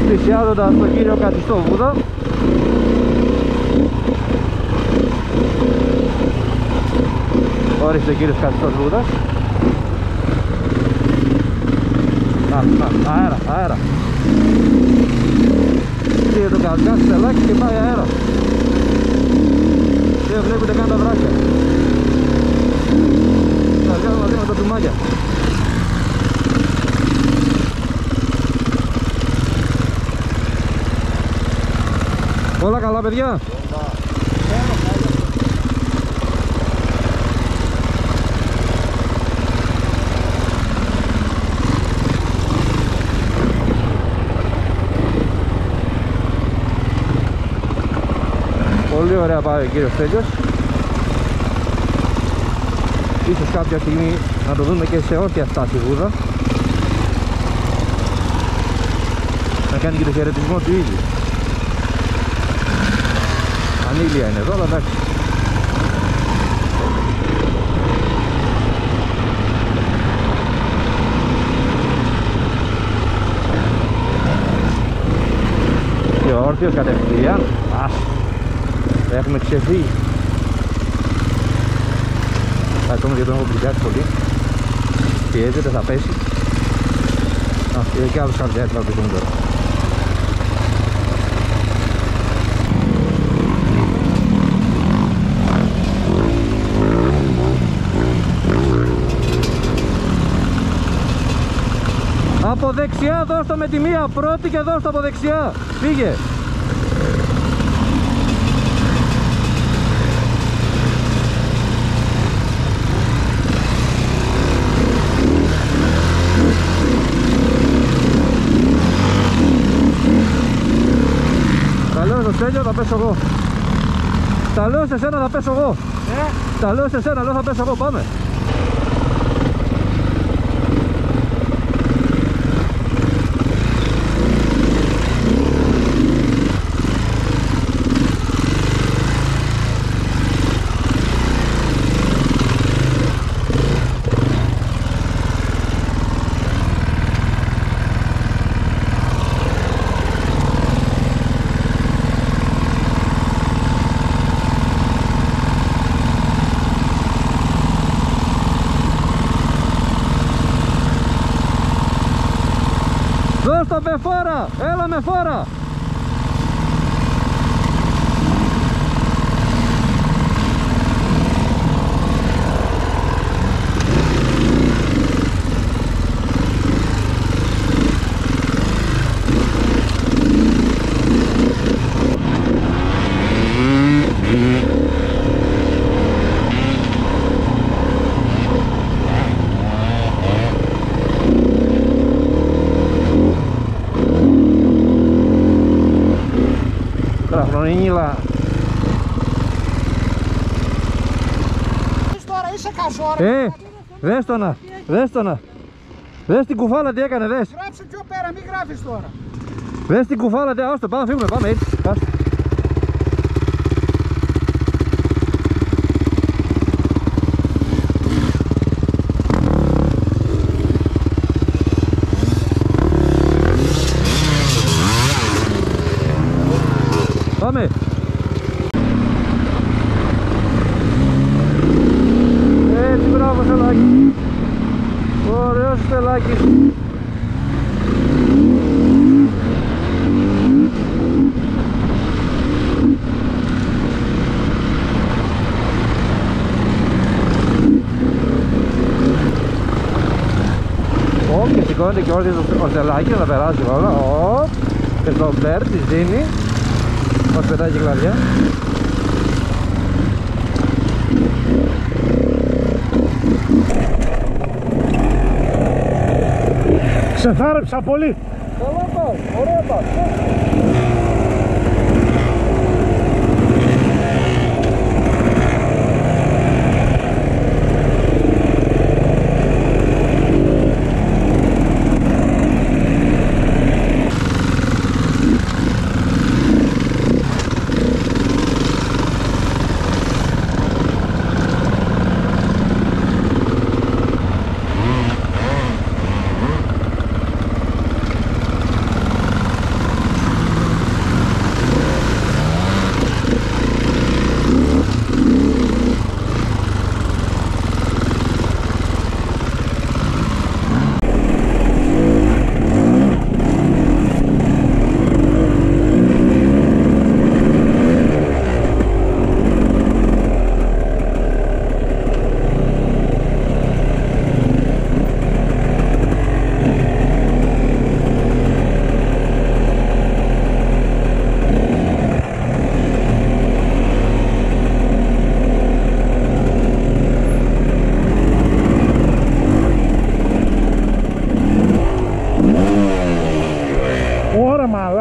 πλησιάζοντας τον κύριο Κατιστό Βούδα. Ορίστε ο κύριος Κατιστός Βούδας. Αέρα. Πήγε το καζκάς στελάκι και πάει αέρα. Δεν βλέπετε καν τα βράχια. Θα βγάλω μαζί με τα τουμάκια. Όλα καλά παιδιά. Πολύ ωραία πάει ο κύριος Τέλειος. Ίσως κάποια στιγμή να το δούμε και σε όρθια στάση Βούδα. Να κάνει και το χαιρετισμό του ίδιου. Ανήλια είναι εδώ, αλλά εντάξει. Και ο όρθιος κατευθείαν. Έχουμε ξεφύγει. Ακόμα γιατί τον έχω πληκάσει πολύ. Πιέζεται, θα πέσει. Και και άλλους χαρτιάτες θα πέσουν τώρα. Από δεξιά δώσ' το με τη μία πρώτη και δώσ' το από δεξιά. Φύγε. Τα λέω στο Στέλιο, θα πέσω εγώ. Τα λέω σε σένα, θα πέσω εγώ. Τα λέω σε σένα, λέω θα πέσω εγώ, πάμε. Δώσ' το με φόρα! Έλα με φόρα! Χρονίνιλα. Τώρα είσαι καζόρα. Δες το να. Δες την κουφάλα τι έκανε, δες. Γράψε πιο πέρα, μην γράφεις τώρα. Δες την κουφάλα τι, άστο, πάμε φύγουμε, πάμε έτσι. Άστο. Πάμε. Έτσι, μπράβο Στελάκη. Ωραίος Στελάκης. Και σηκώνεται και όρθιος ο Στελάκης να περάσει όλα. Και στο μπέρ της δίνει. Μας πετάει και κλαδιά. Ξεθάρεψα πολύ. Καλά πάει, ωραία πάει.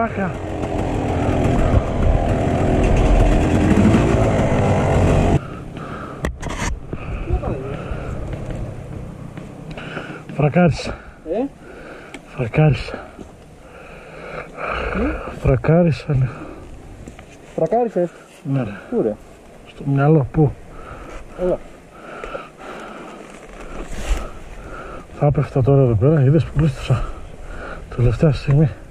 Πλάκα. Φρακάρισα. Φρακάρισα. Φρακάρισα, ναι. Φρακάρισες. Ναι ρε. Πού ρε? Στο μυαλό, πού? Έλα. Θα έπεφτα τώρα εδώ πέρα, είδες που πλούστησα τελευταία στιγμή.